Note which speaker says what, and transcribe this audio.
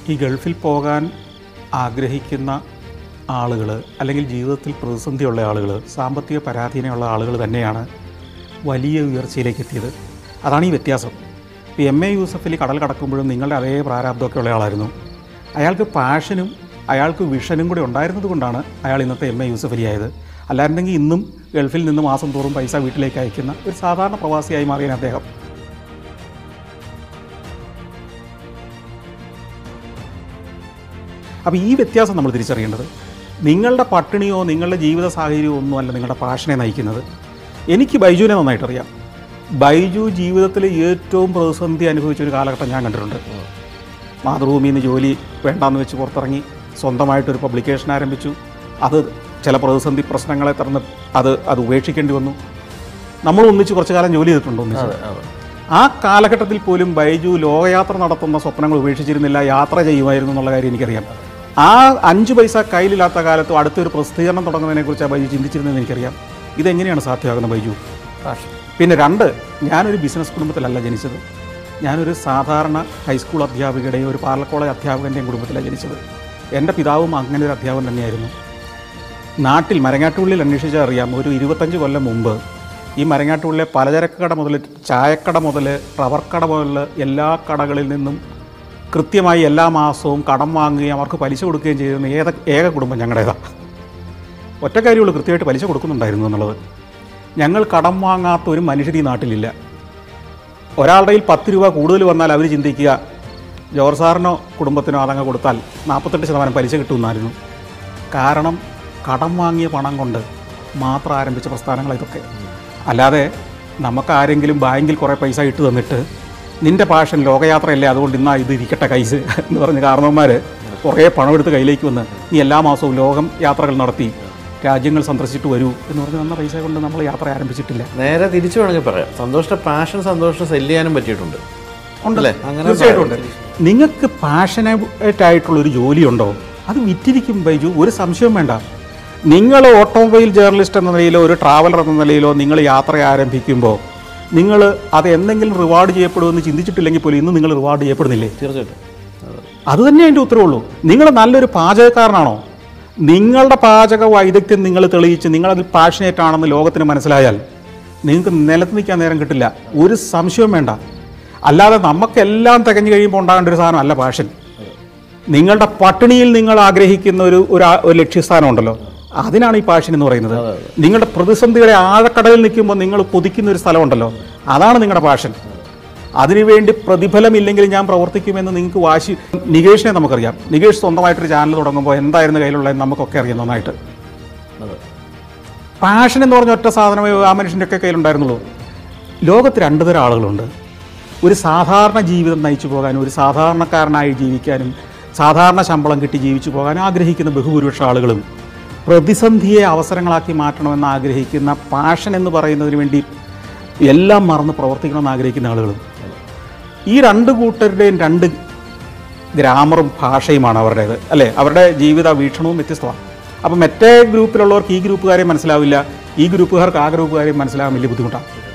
Speaker 1: ഈ ഗൾഫിൽ പോകാൻ ആഗ്രഹിക്കുന്ന ആളുകൾ അല്ലെങ്കിൽ ജീവിതത്തിൽ പ്രതിസന്ധിയുള്ള ആളുകൾ, സാമ്പത്തിക പരാധീനമുള്ള ആളുകൾ തന്നെയാണ് വലിയ ഉയർച്ചയിലേക്ക് എത്തിയത്. അതാണ് ഈ വ്യത്യാസം. ഇപ്പോൾ MA യൂസഫലി കടൽ കടക്കുമ്പോഴും നിങ്ങളുടെ അതേ പ്രാരാബ്ദമൊക്കെ ഉള്ള ആളായിരുന്നു. അയാൾക്ക് പാഷനും അയാൾക്ക് വിഷനും കൂടി ഉണ്ടായിരുന്നത് കൊണ്ടാണ് അയാൾ ഇന്നത്തെ MA യൂസഫലി ആയത്. അല്ലായിരുന്നെങ്കിൽ ഇന്നും ഗൾഫിൽ നിന്ന് മാസം തോറും പൈസ വീട്ടിലേക്ക് അയക്കുന്ന ഒരു സാധാരണ പ്രവാസിയായി മാറിയ അദ്ദേഹം. അപ്പോൾ ഈ വ്യത്യാസം നമ്മൾ തിരിച്ചറിയേണ്ടത്, നിങ്ങളുടെ പട്ടിണിയോ നിങ്ങളുടെ ജീവിത സാഹചര്യമോ ഒന്നുമല്ല നിങ്ങളുടെ പാഷനെ നയിക്കുന്നത്. എനിക്ക് ബൈജുവിനെ നന്നായിട്ടറിയാം. ബൈജു ജീവിതത്തിൽ ഏറ്റവും പ്രതിസന്ധി അനുഭവിച്ചൊരു കാലഘട്ടം ഞാൻ കണ്ടിട്ടുണ്ട്. മാതൃഭൂമിയിൽ നിന്ന് ജോലി വേണ്ടാന്ന് വെച്ച് പുറത്തിറങ്ങി സ്വന്തമായിട്ടൊരു പബ്ലിക്കേഷൻ ആരംഭിച്ചു. അത് ചില പ്രതിസന്ധി പ്രശ്നങ്ങളെ തുടർന്ന് അത് ഉപേക്ഷിക്കേണ്ടി വന്നു. നമ്മൾ ഒന്നിച്ച് കുറച്ചു കാലം ജോലി ചെയ്തിട്ടുണ്ട് ഒന്നിച്ച്. ആ കാലഘട്ടത്തിൽ പോലും ബൈജു ലോകയാത്ര നടത്തുന്ന സ്വപ്നങ്ങൾ ഉപേക്ഷിച്ചിരുന്നില്ല, യാത്ര ചെയ്യുമായിരുന്നു എന്നുള്ള കാര്യം എനിക്കറിയാം. ആ 5 പൈസ കയ്യിലില്ലാത്ത കാലത്തും അടുത്തൊരു പ്രസിദ്ധീകരണം തുടങ്ങുന്നതിനെക്കുറിച്ചാണ് ബൈജു ചിന്തിച്ചിരുന്നതെന്ന് എനിക്കറിയാം. ഇതെങ്ങനെയാണ് സാധ്യമാകുന്നത് ബൈജു? പിന്നെ 2, ഞാനൊരു ബിസിനസ് കുടുംബത്തിലല്ല ജനിച്ചത്. ഞാനൊരു സാധാരണ ഹൈസ്കൂൾ അധ്യാപികയുടെയും ഒരു പാർലർ കോളേജ് അധ്യാപകൻ്റെയും കുടുംബത്തിലാണ് ജനിച്ചത്. എൻ്റെ പിതാവും അങ്ങനെ ഒരു അധ്യാപകൻ തന്നെയായിരുന്നു. നാട്ടിൽ മരങ്ങാട്ടുള്ളിൽ അന്വേഷിച്ചാൽ അറിയാം, ഒരു 25 കൊല്ലം മുമ്പ് ഈ മരങ്ങാട്ടുള്ളിലെ പലചരക്ക് കട മുതൽ ചായക്കട മുതൽ റബ്ബർ കട മുതൽ എല്ലാ കടകളിൽ നിന്നും കൃത്യമായി എല്ലാ മാസവും കടം വാങ്ങുകയും അവർക്ക് പലിശ കൊടുക്കുകയും ചെയ്യുന്ന ഏക കുടുംബം ഞങ്ങളുടേതാണ്. ഒറ്റ കാര്യമുള്ളൂ, കൃത്യമായിട്ട് പലിശ കൊടുക്കുന്നുണ്ടായിരുന്നു എന്നുള്ളത്. ഞങ്ങൾ കടം വാങ്ങാത്ത ഒരു മനുഷ്യർ ഈ നാട്ടിലില്ല. ഒരാളുടെ 10 രൂപ കൂടുതൽ വന്നാൽ അവർ ചിന്തിക്കുക ജോർജ് സാറിനോ കുടുംബത്തിനോ അതങ്ങ് കൊടുത്താൽ 48% പലിശ കിട്ടുമെന്നായിരുന്നു. കാരണം കടം വാങ്ങിയ പണം കൊണ്ട് മാത്രം ആരംഭിച്ച പ്രസ്ഥാനങ്ങൾ ഇതൊക്കെ. അല്ലാതെ നമുക്കാരെങ്കിലും ബാങ്കിൽ കുറേ പൈസ ഇട്ട് തന്നിട്ട് നിൻ്റെ പാഷൻ ലോകയാത്രയല്ലേ അതുകൊണ്ട് ഇന്നാ ഇത് ഇരിക്കട്ടെ കൈസ് എന്ന് പറഞ്ഞ് കാരണവന്മാർ കുറേ പണം എടുത്ത് കയ്യിലേക്ക് വന്ന് നീ എല്ലാ മാസവും ലോകം യാത്രകൾ നടത്തി രാജ്യങ്ങൾ സന്ദർശിച്ചിട്ട് വരൂ എന്ന് പറഞ്ഞ് തന്ന പൈസ കൊണ്ട് നമ്മൾ യാത്ര ആരംഭിച്ചിട്ടില്ല.
Speaker 2: നേരെ തിരിച്ചു വേണമെങ്കിൽ പറയാം, സന്തോഷിൻ്റെ പാഷൻ സന്തോഷിനെ സെല്ല് ചെയ്യാനും പറ്റിയിട്ടുണ്ട്.
Speaker 1: ഉണ്ടല്ലേ? തീർച്ചയായിട്ടും. നിങ്ങൾക്ക് പാഷനേറ്റ് ആയിട്ടുള്ളൊരു ജോലിയുണ്ടോ? അത് വിറ്റിരിക്കും ബൈജു, ഒരു സംശയവും വേണ്ട. നിങ്ങൾ ഓട്ടോമൊബൈൽ ജേർണലിസ്റ്റ് എന്ന നിലയിലോ ഒരു ട്രാവലർ എന്ന നിലയിലോ നിങ്ങൾ യാത്ര ആരംഭിക്കുമ്പോൾ നിങ്ങൾ അത് എന്തെങ്കിലും റിവാർഡ് ചെയ്യപ്പെടുമെന്ന് ചിന്തിച്ചിട്ടില്ലെങ്കിൽ പോലും ഇന്ന് നിങ്ങൾ റിവാർഡ് ചെയ്യപ്പെടുന്നില്ലേ?
Speaker 2: തീർച്ചയായിട്ടും.
Speaker 1: അത് തന്നെ അതിൻ്റെ ഉത്തരവുള്ളൂ. നിങ്ങൾ നല്ലൊരു പാചകക്കാരനാണോ? നിങ്ങളുടെ പാചക വൈദഗ്ധ്യം നിങ്ങൾ തെളിയിച്ച് നിങ്ങളതിൽ പാഷനേറ്റ് ആണെന്ന് ലോകത്തിന് മനസ്സിലായാൽ നിങ്ങൾക്ക് നിലത്ത് നിൽക്കാൻ നേരം കിട്ടില്ല, ഒരു സംശയവും വേണ്ട. അല്ലാതെ നമുക്കെല്ലാം തികഞ്ഞു കഴിയുമ്പോൾ ഉണ്ടാകേണ്ട ഒരു സാധനമല്ല പാഷൻ. നിങ്ങളുടെ പട്ടിണിയിൽ നിങ്ങൾ ആഗ്രഹിക്കുന്ന ഒരു ലക്ഷ്യസ്ഥാനം ഉണ്ടല്ലോ, അതിനാണ് ഈ പാഷൻ എന്ന് പറയുന്നത്. നിങ്ങളുടെ പ്രതിസന്ധിയുടെ ആഴക്കടലിൽ നിൽക്കുമ്പോൾ നിങ്ങൾ കൊതിക്കുന്ന ഒരു സ്ഥലമുണ്ടല്ലോ, അതാണ് നിങ്ങളുടെ പാഷൻ. അതിനുവേണ്ടി പ്രതിഫലമില്ലെങ്കിൽ ഞാൻ പ്രവർത്തിക്കുമെന്ന് നിങ്ങൾക്ക് വാശി. നികേഷിനെ നമുക്കറിയാം. നികേഷ് സ്വന്തമായിട്ടൊരു ചാനൽ തുടങ്ങുമ്പോൾ എന്തായിരുന്നു കയ്യിലുള്ളതെന്ന് നമുക്കൊക്കെ അറിയാം നന്നായിട്ട്. പാഷൻ എന്ന് പറഞ്ഞ ഒറ്റ സാധനമേ ആ മനുഷ്യൻ്റെ ഒക്കെ കയ്യിലുണ്ടായിരുന്നുള്ളൂ. ലോകത്ത് 2 തരം ആളുകളുണ്ട്. ഒരു സാധാരണ ജീവിതം നയിച്ചു പോകാനും ഒരു സാധാരണക്കാരനായി ജീവിക്കാനും സാധാരണ ശമ്പളം കിട്ടി ജീവിച്ചു പോകാനും ആഗ്രഹിക്കുന്ന ബഹുഭൂരിപക്ഷ ആളുകളും പ്രതിസന്ധിയെ അവസരങ്ങളാക്കി മാറ്റണമെന്ന് ആഗ്രഹിക്കുന്ന പാഷൻ എന്ന് പറയുന്നതിന് വേണ്ടി എല്ലാം മറന്ന് പ്രവർത്തിക്കണമെന്ന് ആഗ്രഹിക്കുന്ന ആളുകളും. ഈ 2 കൂട്ടരുടെയും 2 ഗ്രാമറും ഭാഷയുമാണ് അവരുടേത്, അല്ലേ? അവരുടെ ജീവിത വീക്ഷണവും വ്യത്യസ്തമാണ്. അപ്പം മറ്റേ ഗ്രൂപ്പിലുള്ളവർക്ക് ഈ ഗ്രൂപ്പുകാരെയും മനസ്സിലാവില്ല, ഈ ഗ്രൂപ്പുകാർക്ക് ആ ഗ്രൂപ്പുകാരെയും മനസ്സിലാകാൻ വലിയ ബുദ്ധിമുട്ടാണ്.